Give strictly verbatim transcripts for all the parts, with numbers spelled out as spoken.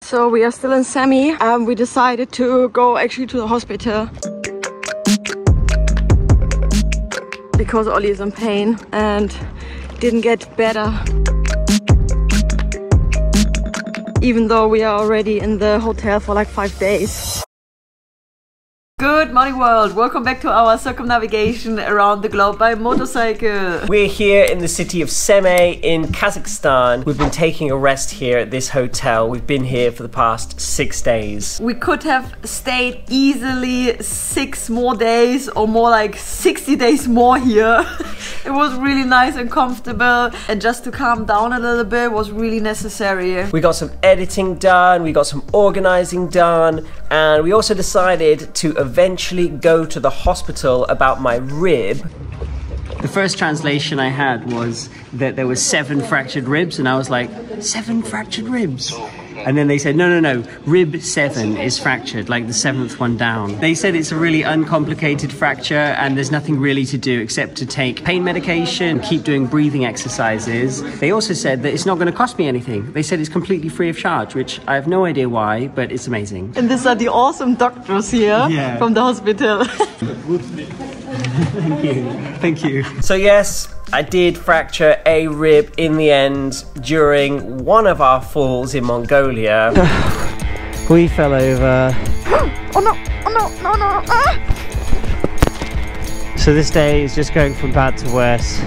So we are still in Semey and we decided to go actually to the hospital because Ollie is in pain and didn't get better, even though we are already in the hotel for like five days. Good morning world, welcome back to our circumnavigation around the globe by motorcycle. We're here in the city of Semey in Kazakhstan. We've been taking a rest here at this hotel. We've been here for the past six days. We could have stayed easily six more days or more like sixty days more here. It was really nice and comfortable, and just to calm down a little bit was really necessary. We got some editing done, we got some organizing done, and we also decided to eventually go to the hospital about my rib. The first translation I had was that there were seven fractured ribs, and I was like, seven fractured ribs? And then they said, no, no, no, rib seven is fractured, like the seventh one down. They said it's a really uncomplicated fracture and there's nothing really to do except to take pain medication, keep doing breathing exercises. They also said that it's not going to cost me anything. They said it's completely free of charge, which I have no idea why, but it's amazing. And these are the awesome doctors here yeah. from the hospital. Thank you. Thank you. So yes, I did fracture a rib in the end during one of our falls in Mongolia. We fell over. Oh no, oh no, no, no. Ah! So this day is just going from bad to worse.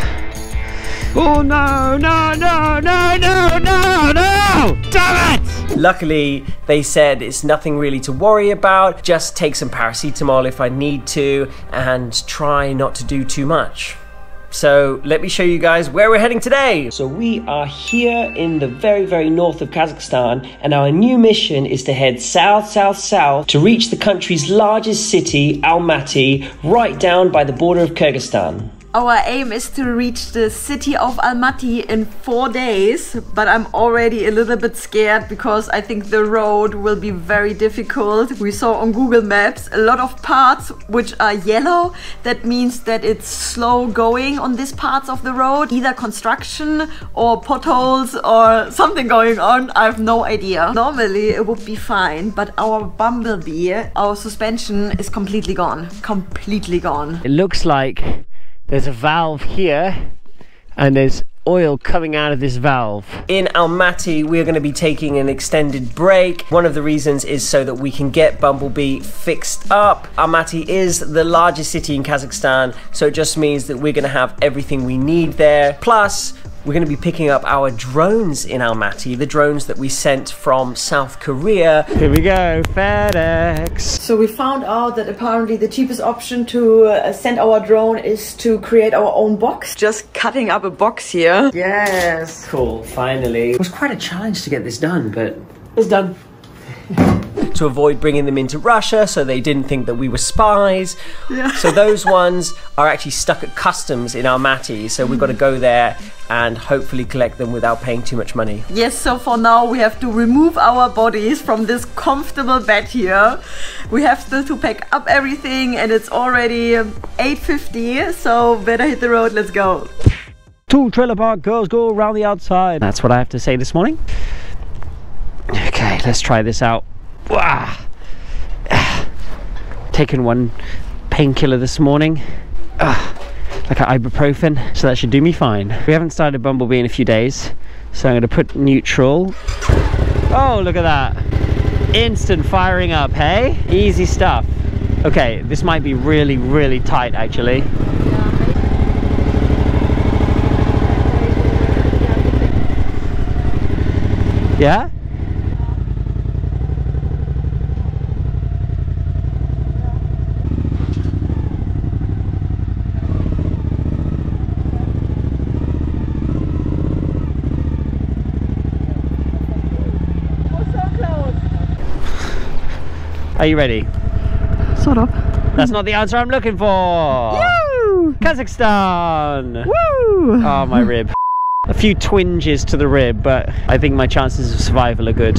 Oh no, no, no, no, no, no, no! Damn it! Luckily, they said it's nothing really to worry about. Just take some paracetamol if I need to and try not to do too much. So let me show you guys where we're heading today. So we are here in the very, very north of Kazakhstan, and our new mission is to head south, south, south to reach the country's largest city, Almaty, right down by the border of Kyrgyzstan. Our aim is to reach the city of Almaty in four days, but I'm already a little bit scared because I think the road will be very difficult. We saw on Google Maps a lot of parts which are yellow. That means that it's slow going on these parts of the road, either construction or potholes or something going on. I have no idea. Normally it would be fine, but our bumblebee, our suspension is completely gone. Completely gone. It looks like there's a valve here and there's oil coming out of this valve. In Almaty, we're going to be taking an extended break. One of the reasons is so that we can get Bumblebee fixed up. Almaty is the largest city in Kazakhstan, so it just means that we're going to have everything we need there. Plus, we're going to be picking up our drones in Almaty, the drones that we sent from South Korea. Here we go, FedEx. So we found out that apparently the cheapest option to uh, send our drone is to create our own box. Just cutting up a box here. Yes. Cool, finally. It was quite a challenge to get this done, but it's done. To avoid bringing them into Russia so they didn't think that we were spies. Yeah. So those ones are actually stuck at customs in Almaty, so we've got to go there and hopefully collect them without paying too much money. Yes, so for now we have to remove our bodies from this comfortable bed here. We have still to pack up everything and it's already eight fifty, so better hit the road, let's go. Two trailer park girls go around the outside. That's what I have to say this morning. Okay, let's try this out. Wow. Taken one painkiller this morning, ah, like an ibuprofen, so that should do me fine. We haven't started Bumblebee in a few days, so I'm going to put neutral. Oh, look at that. Instant firing up, hey? Easy stuff. Okay, this might be really, really tight actually. Yeah? Are you ready? Sort of. That's not the answer I'm looking for. Woo! Kazakhstan! Woo! Oh, my rib. A few twinges to the rib, but I think my chances of survival are good.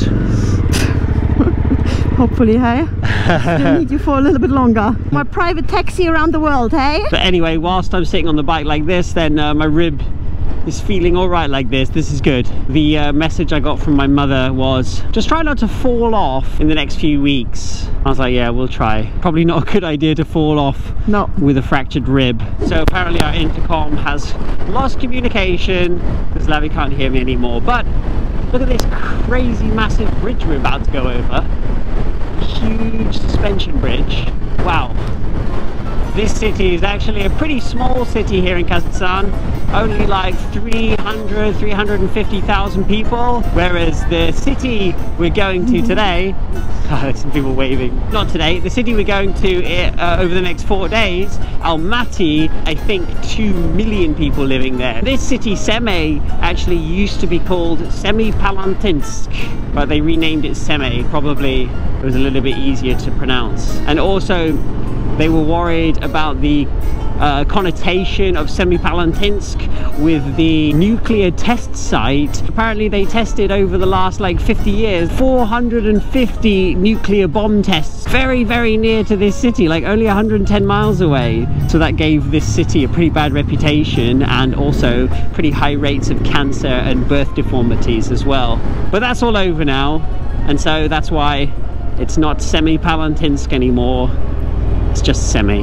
Hopefully, hey? Still need you for a little bit longer. My private taxi around the world, hey? But anyway, whilst I'm sitting on the bike like this, then uh, my rib is feeling all right like this. This is good. The uh, message I got from my mother was, just try not to fall off in the next few weeks. I was like, yeah, we'll try. Probably not a good idea to fall off No. with a fractured rib. So apparently our intercom has lost communication because Lavi can't hear me anymore. But look at this crazy massive bridge we're about to go over. Huge suspension bridge. Wow. This city is actually a pretty small city here in Kazakhstan, only like three hundred, three hundred fifty thousand people, whereas the city we're going to today, oh, there's some people waving, not today, the city we're going to uh, over the next four days, Almaty, I think two million people living there. This city, Semey, actually used to be called Semey Ayagoz, but they renamed it Semey. Probably it was a little bit easier to pronounce. And also, they were worried about the uh, connotation of Semey Ayagoz with the nuclear test site. Apparently they tested over the last like fifty years, four hundred fifty nuclear bomb tests very, very near to this city, like only one hundred ten miles away. So that gave this city a pretty bad reputation and also pretty high rates of cancer and birth deformities as well. But that's all over now, and so that's why it's not Semey Ayagoz anymore. It's just Semey.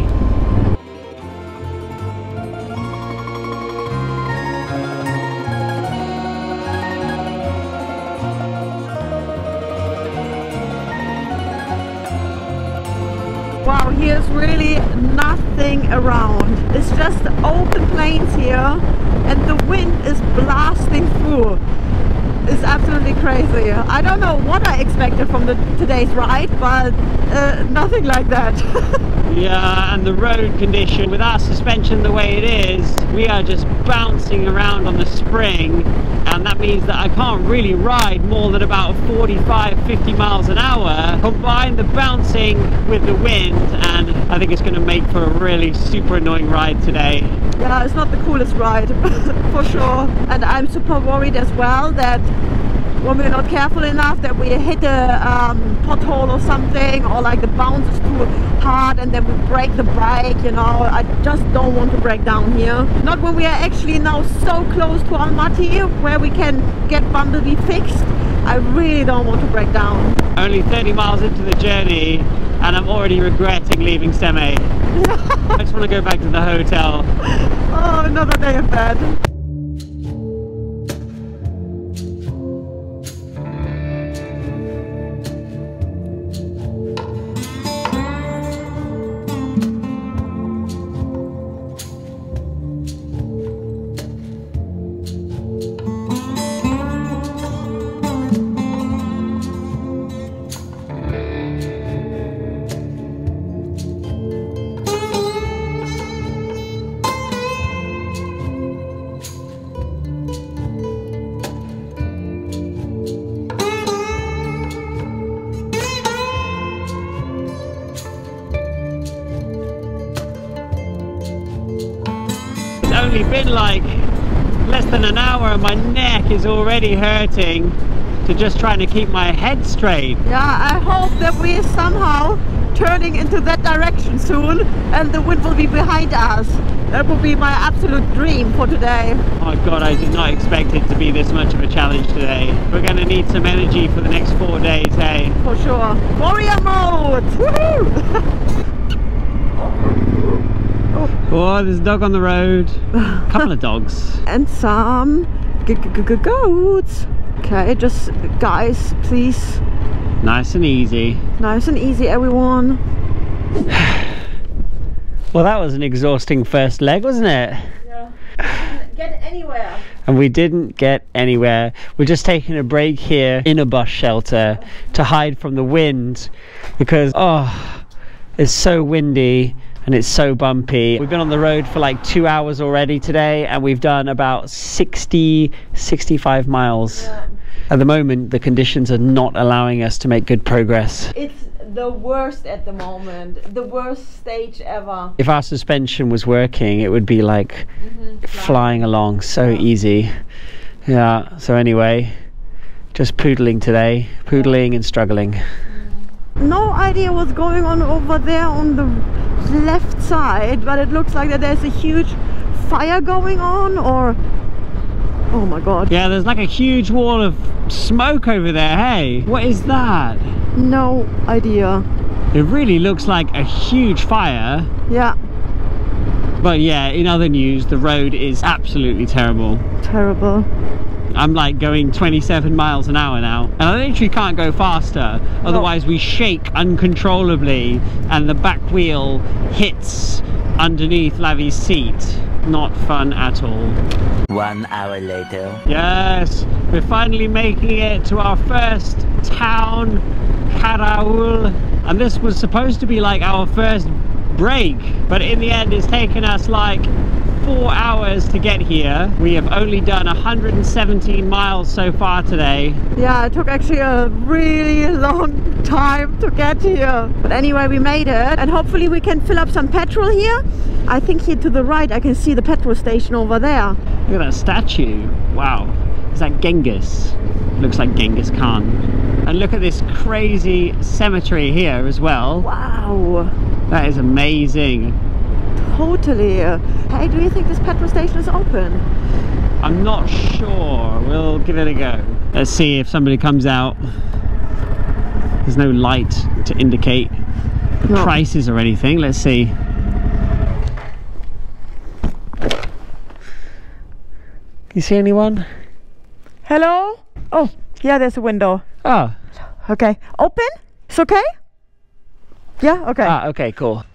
Wow, here's really nothing around. It's just open plains here and the wind is blasting through. It's absolutely crazy. I don't know what I expected from the today's ride, but uh, nothing like that. Yeah, and the road condition with our suspension the way it is, we are just bouncing around on the spring, and that means that I can't really ride more than about forty-five, fifty miles an hour. Combine the bouncing with the wind, and I think it's going to make for a really super annoying ride today. Yeah, it's not the coolest ride, for sure. And I'm super worried as well that when we're not careful enough that we hit a um, pothole or something, or like the bounce is too hard and then we break the bike, you know. I just don't want to break down here. Not when we are actually now so close to Almaty where we can get Bumblebee fixed. I really don't want to break down. Only thirty miles into the journey and I'm already regretting leaving Semey. I just want to go back to the hotel. Oh, another day of bed. Only been like less than an hour and my neck is already hurting to just trying to keep my head straight. Yeah, I hope that we are somehow turning into that direction soon and the wind will be behind us. That would be my absolute dream for today. Oh my god, I did not expect it to be this much of a challenge today. We're going to need some energy for the next four days, hey? For sure. Warrior mode! Woohoo! Oh, there's a dog on the road. A couple of dogs. And some g -g -g goats. Okay, just guys, please. Nice and easy. Nice and easy, everyone. Well, that was an exhausting first leg, wasn't it? Yeah. Didn't get anywhere. And we didn't get anywhere. We're just taking a break here in a bus shelter to hide from the wind because, oh, it's so windy. And it's so bumpy. We've been on the road for like two hours already today and we've done about sixty, sixty-five miles. Yeah. At the moment, the conditions are not allowing us to make good progress. It's the worst at the moment. The worst stage ever. If our suspension was working, it would be like Mm-hmm. flying along so easy. Yeah, so anyway, just poodling today. Poodling and struggling. No idea what's going on over there on the left side, but it looks like that there's a huge fire going on, or Oh my god. Yeah, there's like a huge wall of smoke over there. Hey, what is that? No idea. It really looks like a huge fire. Yeah. But yeah, in other news, the road is absolutely terrible. Terrible. I'm like going twenty-seven miles an hour now, and I literally can't go faster, otherwise we shake uncontrollably and the back wheel hits underneath Lavi's seat. Not fun at all. One hour later. Yes, we're finally making it to our first town, Karaul, and this was supposed to be like our first break, but in the end it's taken us like four hours to get here. We have only done one hundred seventeen miles so far today. Yeah, it took actually a really long time to get here. But anyway, we made it, and hopefully we can fill up some petrol here. I think here to the right I can see the petrol station over there. Look at that statue. Wow. Is that Genghis? Looks like Genghis Khan. And look at this crazy cemetery here as well. Wow. That is amazing. Totally. Hey, do you think this petrol station is open? I'm not sure. We'll give it a go. Let's see if somebody comes out. There's no light to indicate No. prices or anything. Let's see. You see anyone? Hello? Oh, yeah, there's a window. Oh. Okay. Open? It's okay? Yeah, okay. Ah, okay, cool.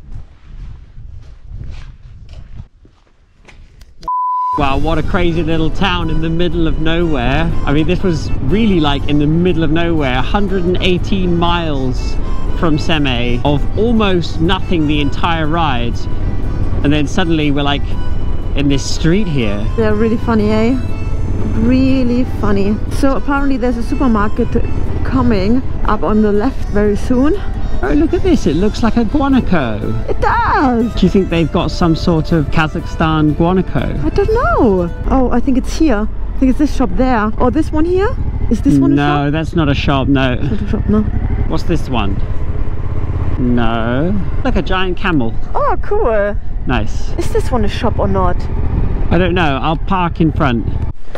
Wow, what a crazy little town in the middle of nowhere. I mean, this was really like in the middle of nowhere, one hundred eighteen miles from Semey, of almost nothing the entire ride. And then suddenly we're like in this street here. They're really funny, eh? Really funny. So apparently there's a supermarket coming up on the left very soon. Oh, look at this. It looks like a guanaco. It does! Do you think they've got some sort of Kazakhstan guanaco? I don't know. Oh, I think it's here. I think it's this shop there. Or this one here? Is this one a shop? No, that's not a shop, no. Not a shop, no. What's this one? No. Like a giant camel. Oh, cool. Nice. Is this one a shop or not? I don't know. I'll park in front.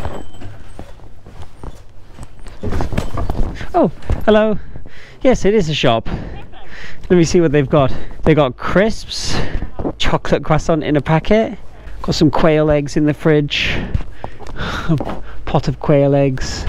Oh, hello. Yes, it is a shop. Let me see what they've got. They got crisps, chocolate croissant in a packet, got some quail eggs in the fridge, a pot of quail eggs.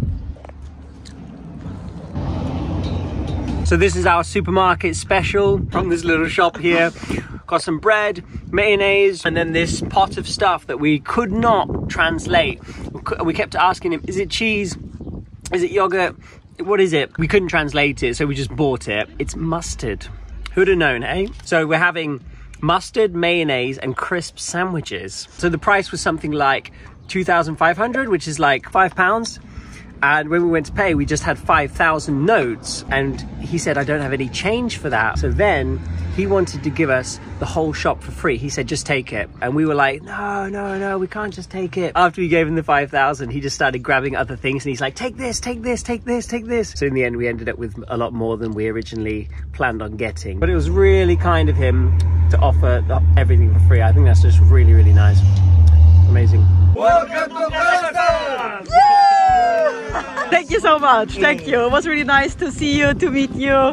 So this is our supermarket special from this little shop here. Got some bread, mayonnaise, and then this pot of stuff that we could not translate. We kept asking him, is it cheese? Is it yogurt? What is it? We couldn't translate it, so we just bought it. It's mustard. Who'd have known, eh? So we're having mustard, mayonnaise, and crisp sandwiches. So the price was something like two thousand five hundred, which is like five pounds. And when we went to pay, we just had five thousand notes. And he said, I don't have any change for that. So then he wanted to give us the whole shop for free. He said, just take it. And we were like, no, no, no, we can't just take it. After we gave him the five thousand, he just started grabbing other things. And he's like, take this, take this, take this, take this. So in the end, we ended up with a lot more than we originally planned on getting. But it was really kind of him to offer everything for free. I think that's just really, really nice. Amazing. Welcome to Kazakhstan! Thank you so much. Thank you. It was really nice to see you, to meet you.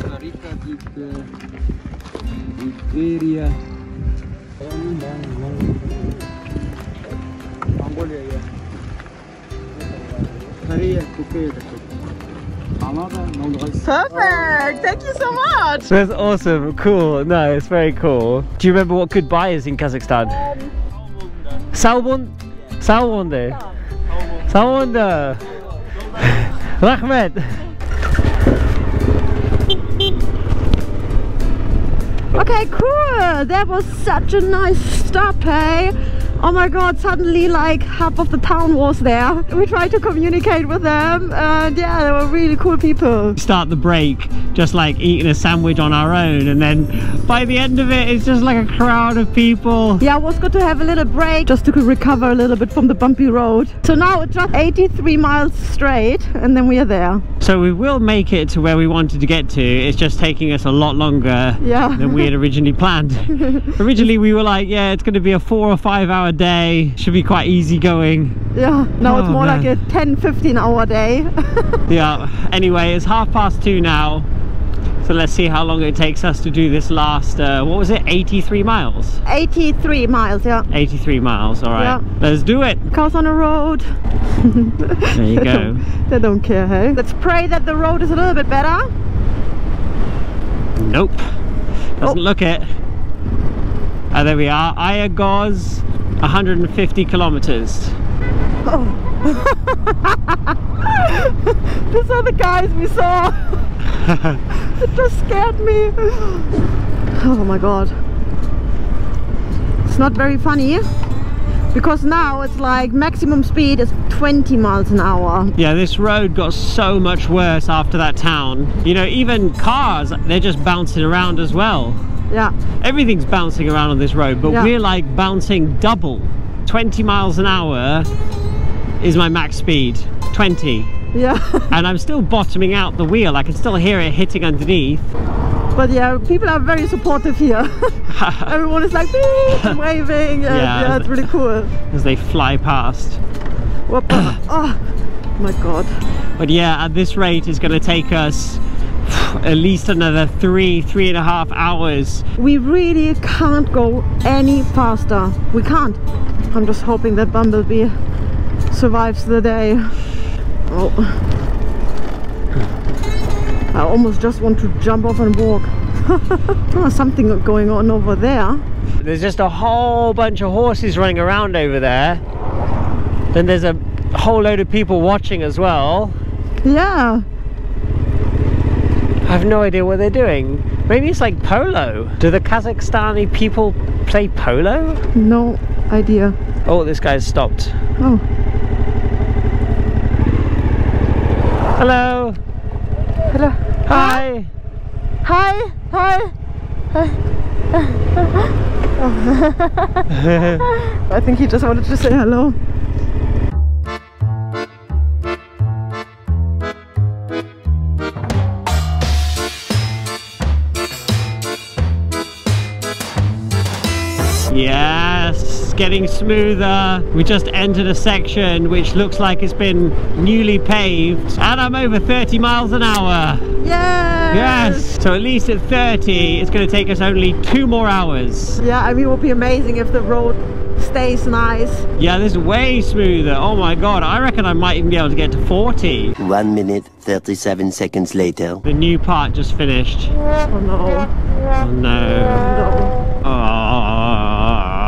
Perfect. Thank you so much. That's awesome. Cool. No, it's very cool. Do you remember what goodbye is in Kazakhstan? Salbon? Salbonde. Salbonde. Rahmet. Okay, cool. That was such a nice stop, hey? Oh my god, suddenly like half of the town was there. We tried to communicate with them, and yeah, they were really cool people. Start the break just like eating a sandwich on our own, and then by the end of it, it's just like a crowd of people. Yeah, it was good to have a little break just to recover a little bit from the bumpy road. So now it's just eighty-three miles straight, and then we are there. So we will make it to where we wanted to get to. It's just taking us a lot longer yeah. than we had originally planned. Originally we were like, yeah, it's going to be a four or five hour hour day. Should be quite easy going. Yeah, now Oh, it's more man. like a ten fifteen hour day. Yeah, anyway, it's half past two now. So let's see how long it takes us to do this last, uh, what was it, eighty-three miles? eighty-three miles, yeah. eighty-three miles, all right. Yeah. Let's do it. Cars on the road. There you they go. Don't, they don't care, hey? Let's pray that the road is a little bit better. Nope. Doesn't Oh. look it. Oh, there we are. Ayagoz, one hundred fifty kilometers. Oh. These are the guys we saw. It just scared me. Oh my god. It's not very funny because now it's like maximum speed is twenty miles an hour. Yeah, this road got so much worse after that town. You know, even cars, they're just bouncing around as well. Yeah. Everything's bouncing around on this road, but Yeah. we're like bouncing double. twenty miles an hour is my max speed. twenty. Yeah. And I'm still bottoming out the wheel. I can still hear it hitting underneath. But yeah, people are very supportive here. Everyone is like beep, and waving. And Yeah. yeah, it's really cool. As they fly past. Whoop. Oh my god. But yeah, at this rate it's going to take us at least another three, three and a half hours. We really can't go any faster. We can't. I'm just hoping that Bumblebee survives the day. Oh. I almost just want to jump off and walk. Oh, something going on over there. There's just a whole bunch of horses running around over there. Then there's a whole load of people watching as well. Yeah. I have no idea what they're doing. Maybe it's like polo. Do the Kazakhstani people play polo? No idea. Oh, this guy's stopped. Oh. Hello. Hello. Hi. Hi. Hi. Hi. I think he just wanted to say hello. Yes, getting smoother. We just entered a section which looks like it's been newly paved, and I'm over thirty miles an hour. Yes. Yes, so at least at thirty it's going to take us only two more hours. Yeah, I mean, it would be amazing if the road stays nice. Yeah, this is way smoother. Oh my god, I reckon I might even be able to get to forty. One minute, thirty-seven seconds later. The new part just finished. Oh no. Oh no. No. Oh.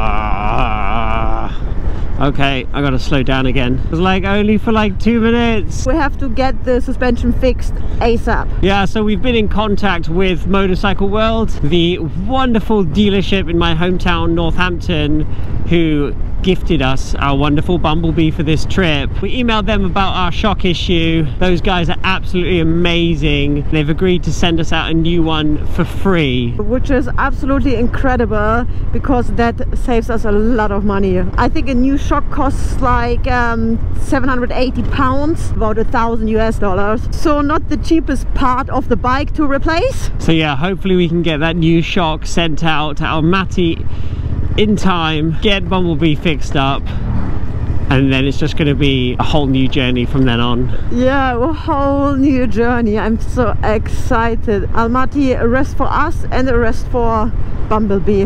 Okay, I gotta slow down again. It was like only for like two minutes. We have to get the suspension fixed ASAP. Yeah, so we've been in contact with Motorcycle World, the wonderful dealership in my hometown, Northampton, who gifted us our wonderful Bumblebee for this trip. We emailed them about our shock issue. Those guys are absolutely amazing. They've agreed to send us out a new one for free. Which is absolutely incredible because that saves us a lot of money. I think a new shock costs like um, seven hundred eighty pounds, about a thousand U S dollars. So not the cheapest part of the bike to replace. So yeah, hopefully we can get that new shock sent out to Almaty in time, get Bumblebee fixed up, and then it's just going to be a whole new journey from then on. Yeah, a whole new journey. I'm so excited. Almaty, a rest for us and a rest for Bumblebee.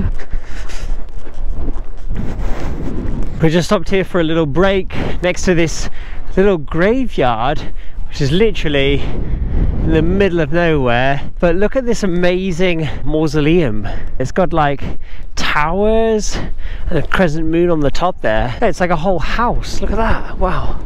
We just stopped here for a little break next to this little graveyard, which is literally in the middle of nowhere. But look at this amazing mausoleum. It's got like towers and a crescent moon on the top there. It's like a whole house. Look at that. Wow.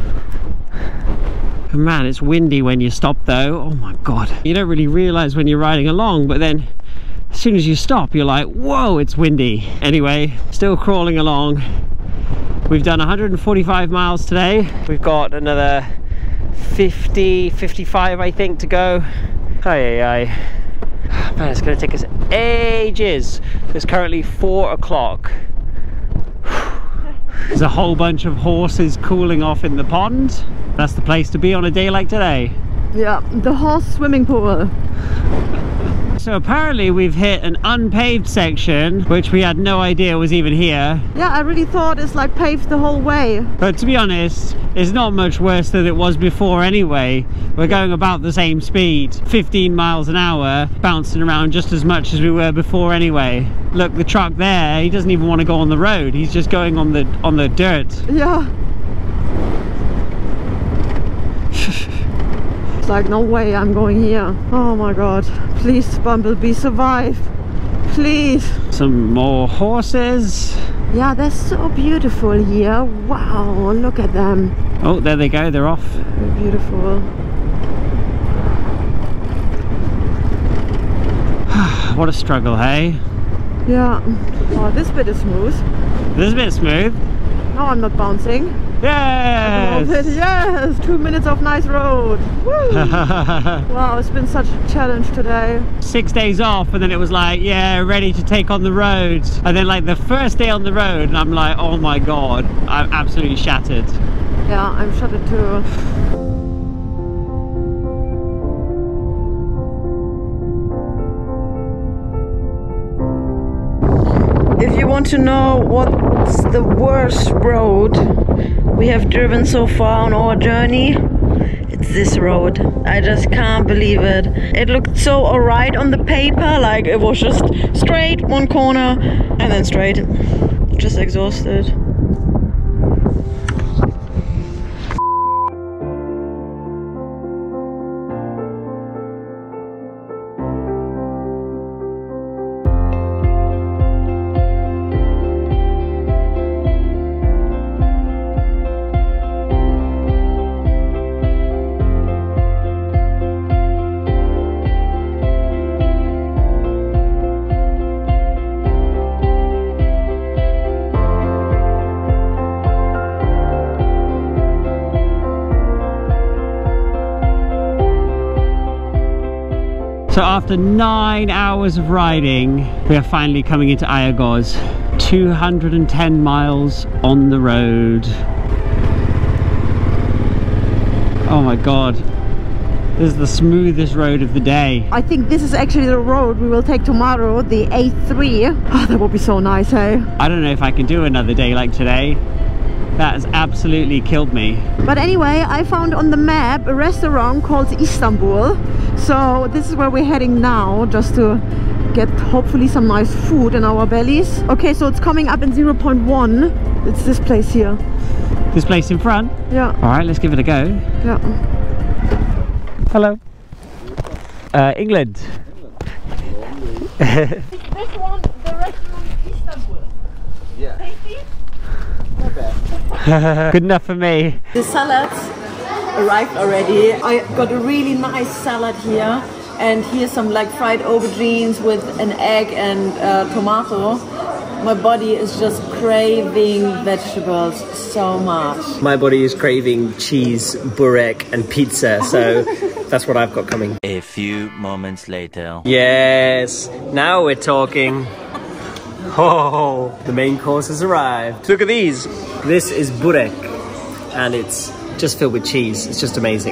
Man, it's windy when you stop though. Oh my god. You don't really realize when you're riding along, but then as soon as you stop you're like, whoa, it's windy. Anyway, still crawling along. We've done one hundred forty-five miles today. We've got another fifty, fifty-five I think to go. Aye, aye, aye. Man, it's going to take us ages. It's currently four o'clock. There's a whole bunch of horses cooling off in the pond. That's the place to be on a day like today. Yeah, the horse swimming pool. So so apparently we've hit an unpaved section, which we had no idea was even here. Yeah, I really thought it's like paved the whole way. But to be honest, it's not much worse than it was before anyway. We're going about the same speed, fifteen miles an hour, bouncing around just as much as we were before anyway. Look, the truck there, he doesn't even want to go on the road. He's just going on the on the dirt. Yeah. It's like, no way I'm going here. Oh my god. Please, Bumblebee, survive. Please. Some more horses. Yeah, they're so beautiful here. Wow, look at them. Oh, there they go, they're off. They're beautiful. What a struggle, hey? Yeah. Oh, this bit is smooth. This bit smooth. No, I'm not bouncing. Yes! Yes! Two minutes of nice road. Woo! Wow, it's been such a challenge today. Six days off, and then it was like, yeah, ready to take on the road. And then like the first day on the road, and I'm like, oh my god, I'm absolutely shattered. Yeah, I'm shattered too. If you want to know what's the worst road we have driven so far on our journey, it's this road. I just can't believe it. It looked so alright on the paper, like it was just straight, one corner, and then straight. Just exhausted. So after nine hours of riding, we are finally coming into Ayagoz. two hundred ten miles on the road. Oh my god. This is the smoothest road of the day. I think this is actually the road we will take tomorrow, the A three. Oh, that would be so nice, hey? I don't know if I can do another day like today. That has absolutely killed me. But anyway, I found on the map a restaurant called Istanbul. So this is where we're heading now, just to get hopefully some nice food in our bellies. Okay, so it's coming up in zero point one. It's this place here. This place in front? Yeah. All right, let's give it a go. Yeah. Hello. Uh, England. This one, the restaurant Istanbul. Yeah. Tasty? Not bad. Good enough for me. The salads arrived already. I got a really nice salad here, and here's some like fried aubergines with an egg and uh, tomato. My body is just craving vegetables so much. My body is craving cheese, burek and pizza, so that's what I've got coming. A few moments later. Yes, now we're talking. Oh, the main course has arrived. Look at these. This is burek, and it's just filled with cheese. It's just amazing.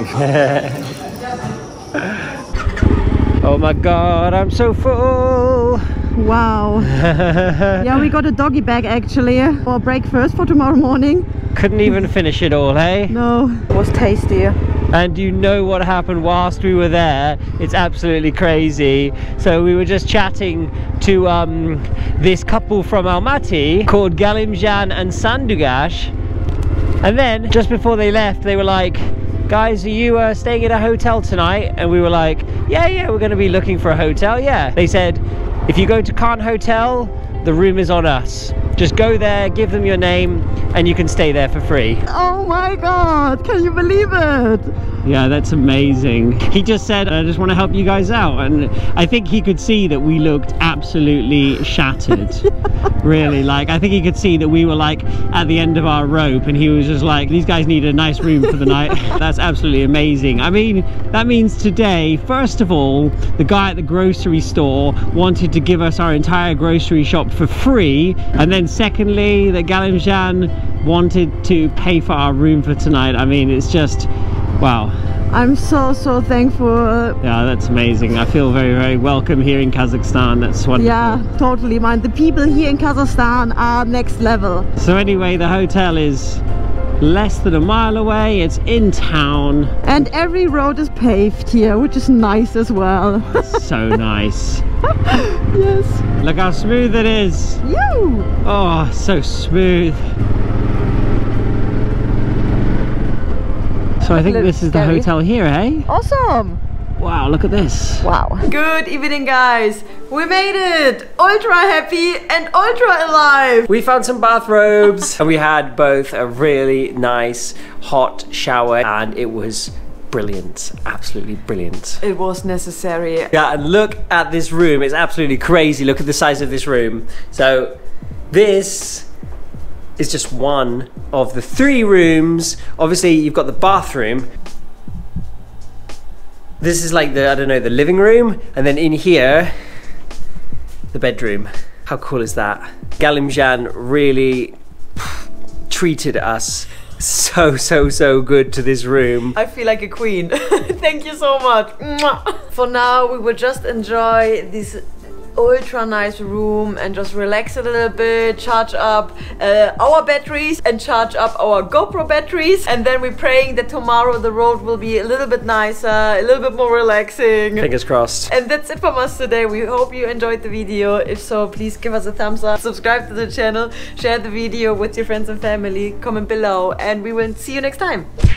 Oh my god, I'm so full. Wow. Yeah, we got a doggy bag actually for breakfast for tomorrow morning. Couldn't even finish it all, hey? No, it was tasty. And you know what happened whilst we were there? It's absolutely crazy. So we were just chatting to um, this couple from Almaty called Galimjan and Sandugash. And then just before they left, they were like, guys, are you uh, staying at a hotel tonight? And we were like, yeah, yeah, we're going to be looking for a hotel, yeah. They said, if you go to Khan Hotel, the room is on us. Just go there, give them your name, and you can stay there for free. Oh my god, can you believe it? Yeah, that's amazing. He just said, I just want to help you guys out. And I think he could see that we looked absolutely shattered. Really, like, I think he could see that we were like at the end of our rope, and he was just like, these guys need a nice room for the night. That's absolutely amazing. I mean, that means today, first of all, the guy at the grocery store wanted to give us our entire grocery shop for free. And then secondly, that Galimjan wanted to pay for our room for tonight. I mean, it's just, wow. I'm so, so thankful. Yeah, that's amazing. I feel very, very welcome here in Kazakhstan. That's wonderful. Yeah, totally, man. The people here in Kazakhstan are next level. So anyway, the hotel is less than a mile away. It's in town. And every road is paved here, which is nice as well. So nice. Yes. Look how smooth it is. You. Oh, so smooth. So I think this is the scary. hotel here, eh? Awesome. Wow, look at this. Wow. Good evening, guys. We made it. Ultra happy and ultra alive. We found some bathrobes and we had both a really nice hot shower and it was brilliant. Absolutely brilliant. It was necessary. Yeah, and look at this room. It's absolutely crazy. Look at the size of this room. So this is just one of the three rooms. Obviously, you've got the bathroom. This is like the, I don't know, the living room. And then in here, the bedroom. How cool is that? Galimjan really treated us so, so, so good to this room. I feel like a queen. Thank you so much. For now, we will just enjoy this ultra nice room and just relax a little bit, charge up uh, our batteries and charge up our GoPro batteries, and then we're praying that tomorrow the road will be a little bit nicer, a little bit more relaxing. Fingers crossed. And that's it from us today. We hope you enjoyed the video. If so, please give us a thumbs up, subscribe to the channel, share the video with your friends and family, comment below, and we will see you next time.